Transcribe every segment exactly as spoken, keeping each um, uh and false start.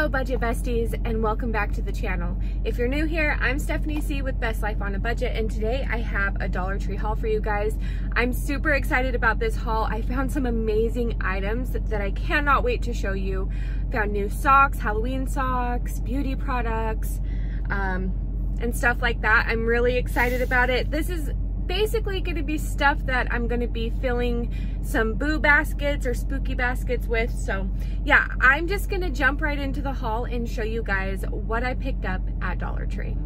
Hello budget besties, and welcome back to the channel. If you're new here, I'm Stephanie C with Best Life on a Budget, and today I have a Dollar Tree haul for you guys. I'm super excited about this haul. I found some amazing items that I cannot wait to show you. Found new socks, Halloween socks, beauty products, um, and stuff like that. I'm really excited about it. This is basically going to be stuff that I'm going to be filling some boo baskets or spooky baskets with. So yeah, I'm just going to jump right into the haul and show you guys what I picked up at Dollar Tree.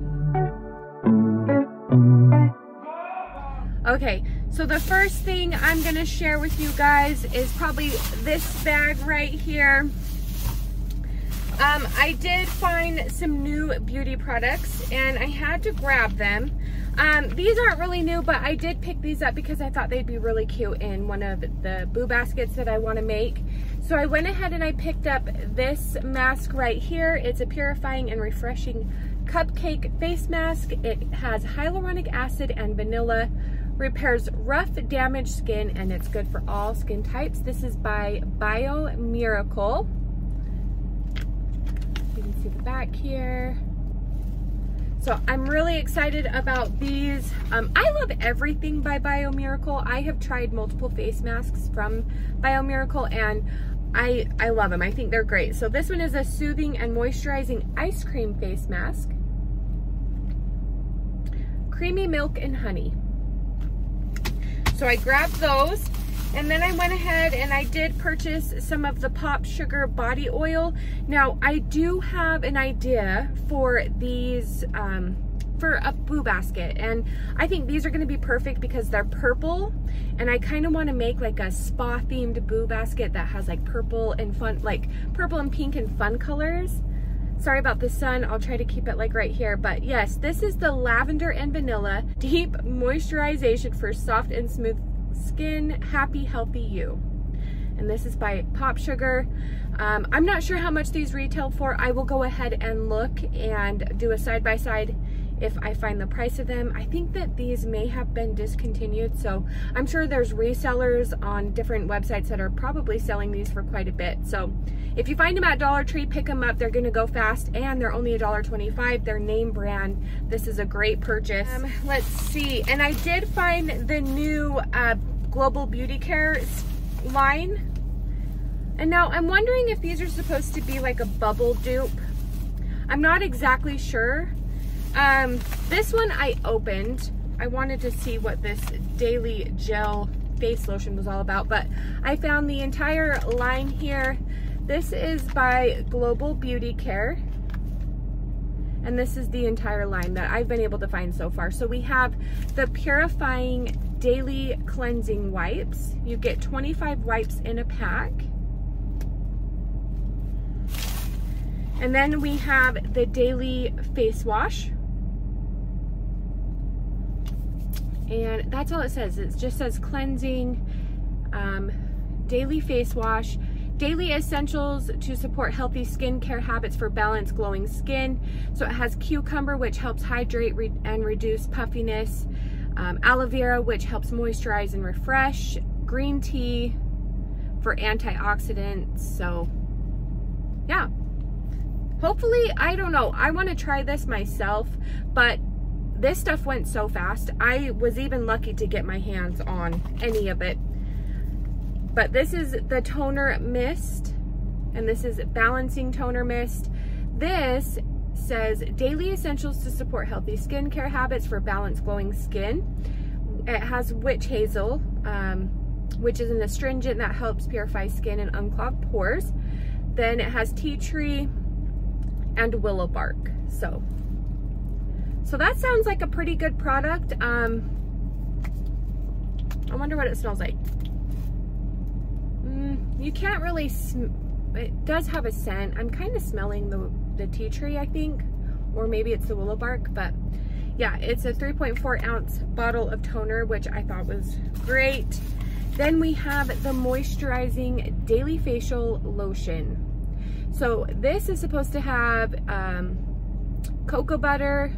Okay, so the first thing I'm going to share with you guys is probably this bag right here. Um, I did find some new beauty products and I had to grab them. Um, these aren't really new, but I did pick these up because I thought they'd be really cute in one of the boo baskets that I want to make. So I went ahead and I picked up this mask right here. It's a purifying and refreshing cupcake face mask. It has hyaluronic acid and vanilla, repairs rough, damaged skin, and it's good for all skin types. This is by Bio Miracle. You can see the back here. So I'm really excited about these. Um, I love everything by Bio Miracle. I have tried multiple face masks from Bio Miracle and I, I love them. I think they're great. So this one is a soothing and moisturizing ice cream face mask. Creamy milk and honey. So I grabbed those. And then I went ahead and I did purchase some of the Pop Sugar body oil. Now I do have an idea for these, um, for a boo basket. And I think these are gonna be perfect because they're purple. And I kind of wanna make like a spa themed boo basket that has like purple and fun, like purple and pink and fun colors. Sorry about the sun, I'll try to keep it like right here. But yes, this is the lavender and vanilla deep moisturization for soft and smooth skin, happy healthy you. And this is by Pop Sugar. um, I'm not sure how much these retail for. I will go ahead and look and do a side-by-side if I find the price of them. I think that these may have been discontinued, so I'm sure there's resellers on different websites that are probably selling these for quite a bit. So if you find them at Dollar Tree, pick them up. They're gonna go fast and they're only a dollar twenty-five. They're name brand. This is a great purchase. Um, let's see, and I did find the new uh, Global Beauty Care line. And now I'm wondering if these are supposed to be like a bubble dupe. I'm not exactly sure. Um, this one I opened. I wanted to see what this daily gel face lotion was all about, but I found the entire line here. This is by Global Beauty Care. And this is the entire line that I've been able to find so far. So we have the Purifying Daily Cleansing Wipes. You get twenty-five wipes in a pack. And then we have the Daily Face Wash. And that's all it says. It just says cleansing, um, daily face wash, daily essentials to support healthy skincare habits for balanced, glowing skin. So it has cucumber, which helps hydrate re and reduce puffiness. Um, aloe vera, which helps moisturize and refresh. Green tea for antioxidants. So yeah, hopefully, I don't know. I want to try this myself, but this stuff went so fast. I was even lucky to get my hands on any of it. But this is the toner mist, and this is balancing toner mist. This says daily essentials to support healthy skincare habits for balanced, glowing skin. It has witch hazel, um, which is an astringent that helps purify skin and unclog pores. Then it has tea tree and willow bark. So, so that sounds like a pretty good product. Um, I wonder what it smells like. Mm, you can't really, sm it does have a scent. I'm kind of smelling the, the tea tree, I think, or maybe it's the willow bark, but yeah, it's a three point four ounce bottle of toner, which I thought was great. Then we have the moisturizing daily facial lotion. So this is supposed to have um, cocoa butter,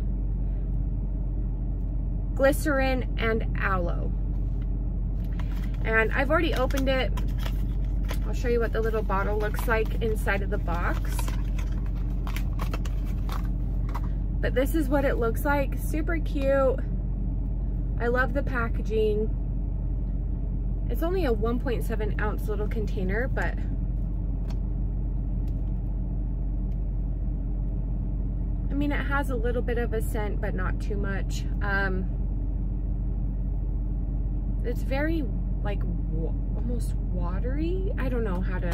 glycerin, and aloe. And I've already opened it. I'll show you what the little bottle looks like inside of the box. But this is what it looks like. Super cute. I love the packaging. It's only a one point seven ounce little container, but I mean, it has a little bit of a scent, but not too much. Um, it's very like wa almost watery. I don't know how to,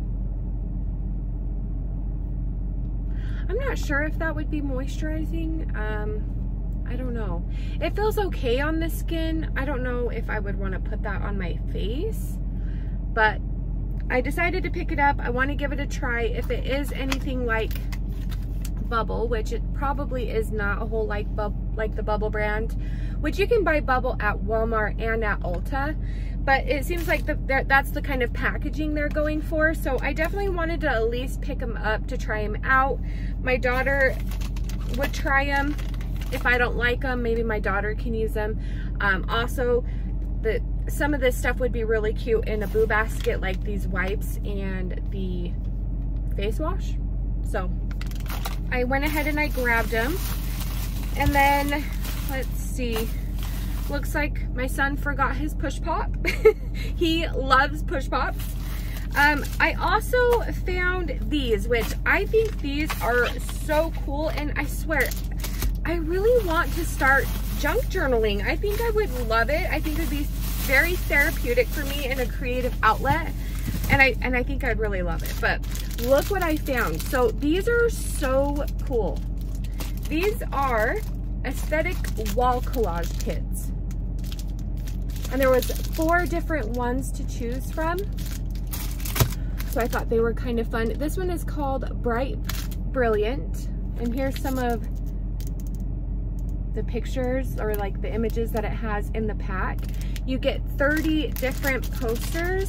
I'm not sure if that would be moisturizing. Um, I don't know. It feels okay on the skin. I don't know if I would want to put that on my face, but I decided to pick it up. I want to give it a try. If it is anything like Bubble, which it probably is not a whole like bub like the Bubble brand, which you can buy Bubble at Walmart and at Ulta, but it seems like the, that's the kind of packaging they're going for. So I definitely wanted to at least pick them up to try them out. My daughter would try them. If I don't like them, maybe my daughter can use them. Um, also, the some of this stuff would be really cute in a boo basket, like these wipes and the face wash. So I went ahead and I grabbed them. And then, let's see, looks like my son forgot his push pop. He loves push pops. Um, I also found these, which I think these are so cool, and I swear, I really want to start junk journaling. I think I would love it. I think it would be very therapeutic for me in a creative outlet. And I, and I think I'd really love it. But look what I found. So these are so cool. These are aesthetic wall collage kits. And there was four different ones to choose from. So I thought they were kind of fun. This one is called Bright Brilliant. And here's some of the pictures, or like the images that it has in the pack. You get thirty different posters.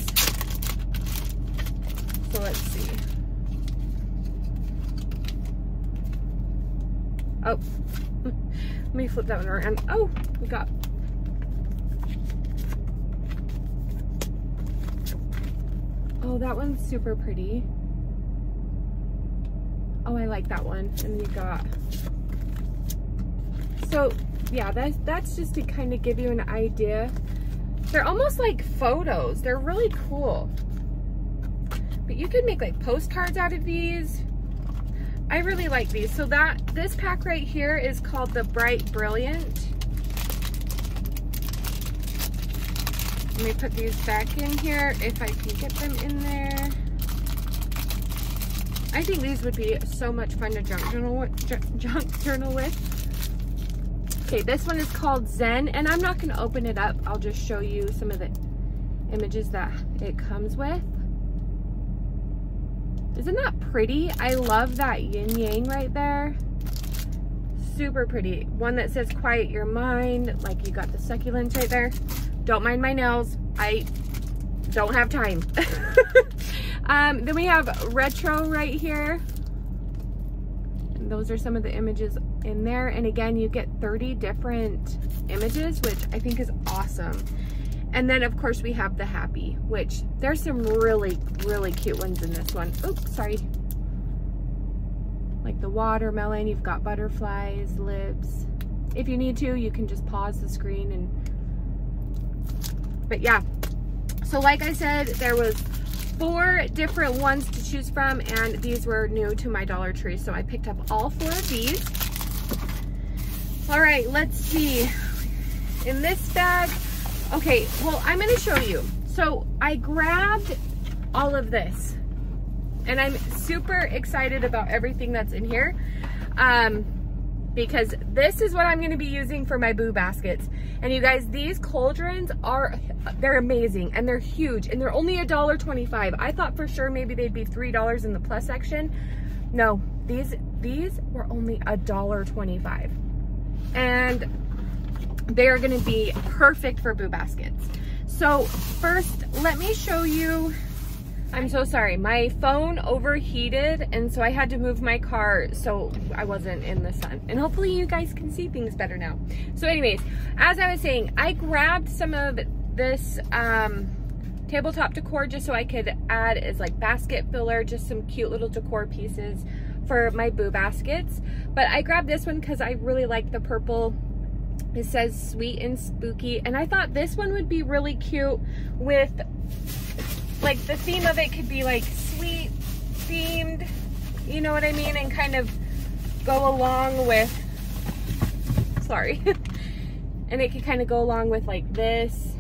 So let's see. Oh, let me flip that one around. Oh, we got, oh, that one's super pretty. Oh, I like that one. And we got, so yeah, that's, that's just to kind of give you an idea. They're almost like photos. They're really cool. But you could make like postcards out of these. I really like these. So that, this pack right here is called the Bright Brilliant. Let me put these back in here if I can get them in there. I think these would be so much fun to junk journal, junk journal with. Okay, this one is called Zen, and I'm not gonna open it up. I'll just show you some of the images that it comes with. Isn't that pretty? I love that yin yang right there. Super pretty. One that says quiet your mind, like you got the succulents right there. Don't mind my nails. I don't have time. um, then we have retro right here. And those are some of the images in there. And again, you get thirty different images, which I think is awesome. And then of course we have the happy, which there's some really, really cute ones in this one. Oops, sorry. Like the watermelon, you've got butterflies, lips. If you need to, you can just pause the screen and, but yeah. So like I said, there was four different ones to choose from, and these were new to my Dollar Tree. So I picked up all four of these. All right, let's see. In this bag, okay, well, I'm gonna show you. So I grabbed all of this, and I'm super excited about everything that's in here, um, because this is what I'm gonna be using for my boo baskets. And you guys, these cauldrons are, they're amazing, and they're huge, and they're only a dollar twenty-five. I thought for sure maybe they'd be three dollars in the plus section. No, these, these were only a dollar twenty-five. And they are gonna be perfect for boo baskets. So first, let me show you, I'm so sorry, my phone overheated, and so I had to move my car so I wasn't in the sun. And hopefully you guys can see things better now. So anyways, as I was saying, I grabbed some of this um, tabletop decor just so I could add as like basket filler, just some cute little decor pieces for my Boo Baskets. But I grabbed this one because I really like the purple. It says sweet and spooky, and I thought this one would be really cute with, like, the theme of it could be like sweet themed, you know what I mean, and kind of go along with, sorry, and it could kind of go along with like this.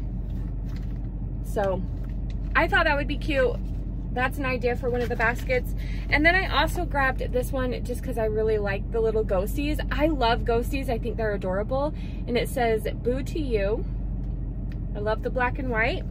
So I thought that would be cute. That's an idea for one of the baskets. And then I also grabbed this one just because I really like the little ghosties. I love ghosties. I think they're adorable. And it says, Boo to you. I love the black and white.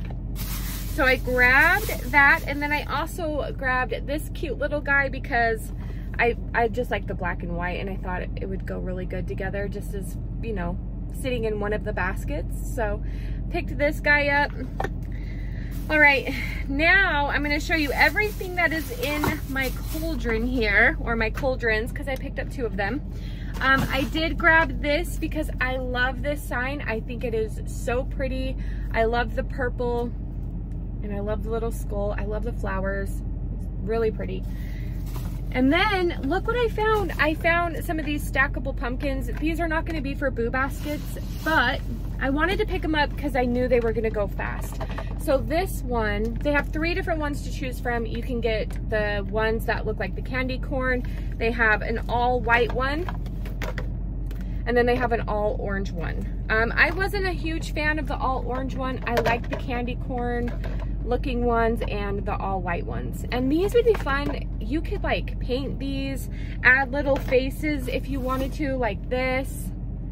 So I grabbed that. And then I also grabbed this cute little guy because I, I just like the black and white. And I thought it, it would go really good together just as, you know, sitting in one of the baskets. So picked this guy up. All right, now I'm gonna show you everything that is in my cauldron here, or my cauldrons, because I picked up two of them. Um, I did grab this because I love this sign. I think it is so pretty. I love the purple, and I love the little skull. I love the flowers, it's really pretty. And then look what I found. I found some of these stackable pumpkins. These are not gonna be for Boo Baskets, but I wanted to pick them up because I knew they were gonna go fast. So this one, they have three different ones to choose from. You can get the ones that look like the candy corn. They have an all white one, and then they have an all orange one. Um, I wasn't a huge fan of the all orange one. I like the candy corn looking ones and the all white ones. And these would be fun. You could like paint these, add little faces if you wanted to, like this.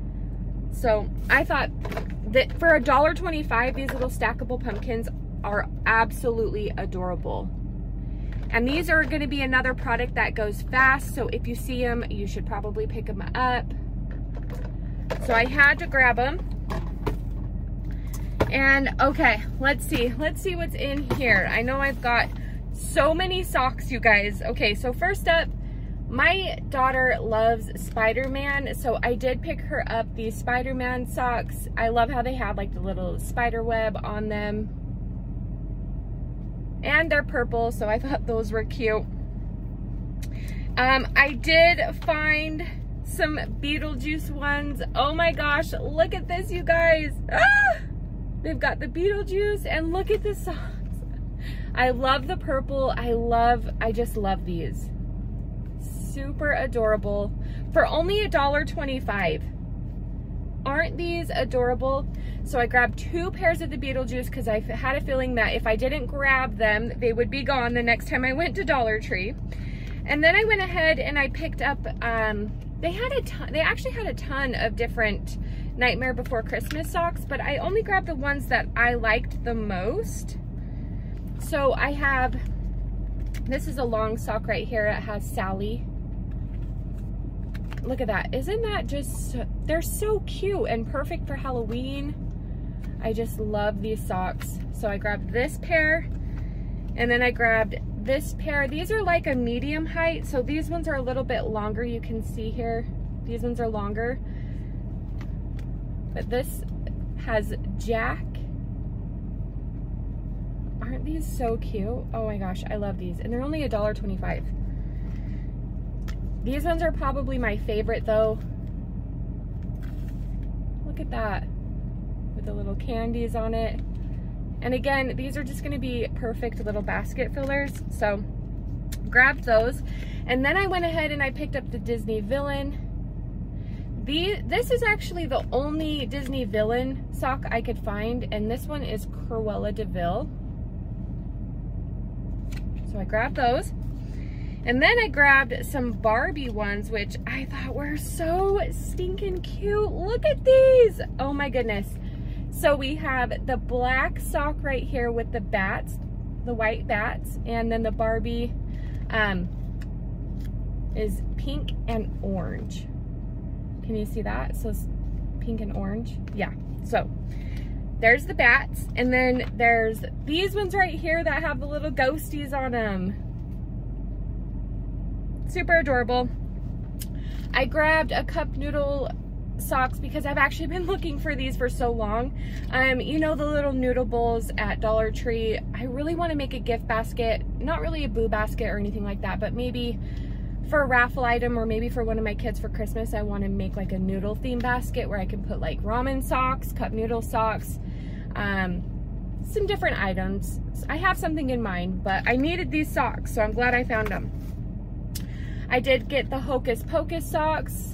So I thought that for a dollar twenty-five, these little stackable pumpkins are absolutely adorable. And these are going to be another product that goes fast, so if you see them, you should probably pick them up. So I had to grab them. And okay, let's see. Let's see what's in here. I know I've got so many socks, you guys. Okay, so first up, my daughter loves Spider-Man, so I did pick her up these Spider-Man socks. I love how they have like the little spider web on them. And they're purple, so I thought those were cute. Um, I did find some Beetlejuice ones. Oh my gosh, look at this, you guys. Ah! They've got the Beetlejuice, and look at the socks. I love the purple. I love, I just love these. Super adorable for only a dollar twenty-five. Aren't these adorable? So I grabbed two pairs of the Beetlejuice because I had a feeling that if I didn't grab them, they would be gone the next time I went to Dollar Tree. And then I went ahead and I picked up, um, they had a ton, they actually had a ton of different Nightmare Before Christmas socks, but I only grabbed the ones that I liked the most. So I have, this is a long sock right here. It has Sally. Look at that. Isn't that just, they're so cute and perfect for Halloween. I just love these socks. So I grabbed this pair, and then I grabbed this pair. These are like a medium height, so these ones are a little bit longer. You can see here, these ones are longer. But this has Jack. Aren't these so cute? Oh my gosh, I love these. And they're only a dollar twenty-five. These ones are probably my favorite though. Look at that, with the little candies on it. And again, these are just gonna be perfect little basket fillers. So grabbed those. And then I went ahead and I picked up the Disney Villain. The, this is actually the only Disney Villain sock I could find, and this one is Cruella de Vil. So I grabbed those. And then I grabbed some Barbie ones, which I thought were so stinking cute. Look at these. Oh my goodness. So we have the black sock right here with the bats, the white bats, and then the Barbie um, is pink and orange. Can you see that? So it's pink and orange. Yeah. So there's the bats. And then there's these ones right here that have the little ghosties on them. Super adorable. I grabbed a cup noodle socks because I've actually been looking for these for so long. Um, you know, the little noodle bowls at Dollar Tree. I really want to make a gift basket. Not really a Boo basket or anything like that, but maybe for a raffle item, or maybe for one of my kids for Christmas, I want to make like a noodle theme basket where I can put like ramen socks, cup noodle socks, um, some different items. I have something in mind, but I needed these socks, so I'm glad I found them. I did get the Hocus Pocus socks.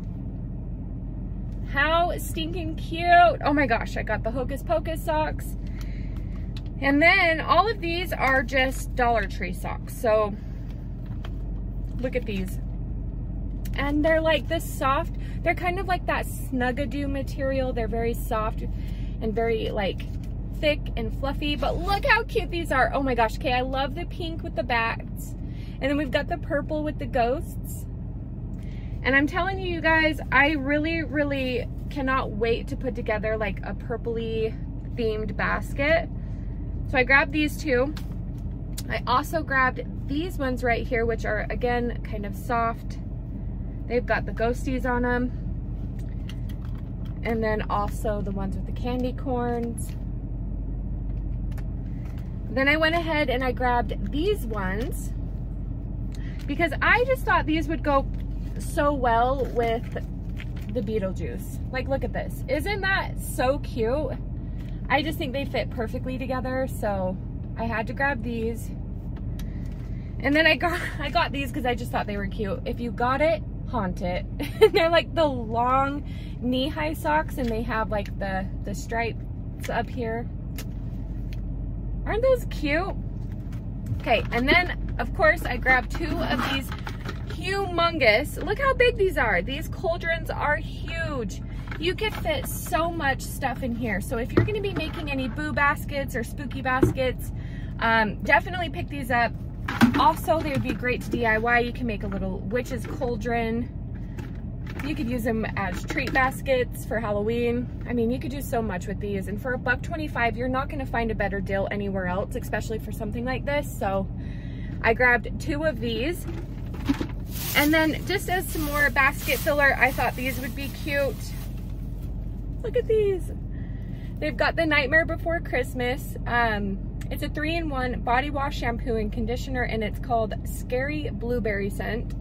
How stinking cute. Oh my gosh, I got the Hocus Pocus socks. And then all of these are just Dollar Tree socks. So look at these. And they're like this soft, they're kind of like that Snugadoo material. They're very soft and very like thick and fluffy, but look how cute these are. Oh my gosh, okay, I love the pink with the bats. And then we've got the purple with the ghosts. And I'm telling you, you guys, I really, really cannot wait to put together like a purpley themed basket. So I grabbed these two. I also grabbed these ones right here, which are again kind of soft. They've got the ghosties on them. And then also the ones with the candy corns. Then I went ahead and I grabbed these ones because I just thought these would go so well with the Beetlejuice. Like, look at this. Isn't that so cute? I just think they fit perfectly together, so I had to grab these. And then I got I got these because I just thought they were cute. If you got it, haunt it. They're like the long knee-high socks, and they have like the the stripes up here. Aren't those cute? Okay, and then of course I grabbed two of these humongous. Look how big these are. These cauldrons are huge. You could fit so much stuff in here. So if you're going to be making any boo baskets or spooky baskets, um, definitely pick these up. Also, they would be great to D I Y. You can make a little witch's cauldron. You could use them as treat baskets for Halloween. I mean, you could do so much with these. And for a buck twenty-five, you're not going to find a better deal anywhere else, especially for something like this. So I grabbed two of these. And then just as some more basket filler, I thought these would be cute. Look at these. They've got the Nightmare Before Christmas. Um, it's a three in one body wash, shampoo, and conditioner, and it's called Scary Blueberry Scent.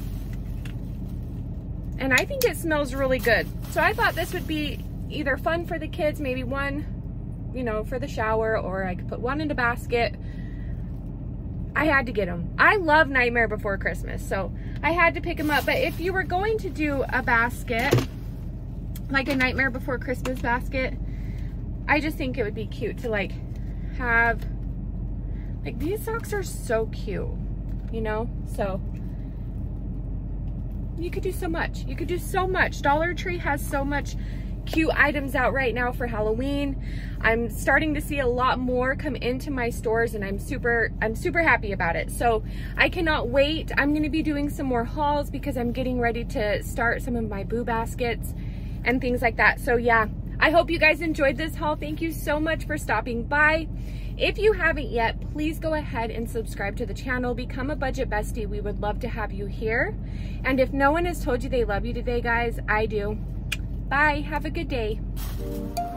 And I think it smells really good. So I thought this would be either fun for the kids, maybe one, you know, for the shower, or I could put one in a basket. I had to get them. I love Nightmare Before Christmas, so I had to pick them up. But if you were going to do a basket, like a Nightmare Before Christmas basket, I just think it would be cute to like have, like, these socks are so cute, you know? So you could do so much. You could do so much. Dollar Tree has so much cute items out right now for Halloween. I'm starting to see a lot more come into my stores, and I'm super I'm super happy about it. So I cannot wait. I'm going to be doing some more hauls because I'm getting ready to start some of my boo baskets and things like that. So yeah, I hope you guys enjoyed this haul. Thank you so much for stopping by. If you haven't yet, please go ahead and subscribe to the channel. Become a budget bestie. We would love to have you here. And if no one has told you they love you today, guys, I do. Bye. Have a good day.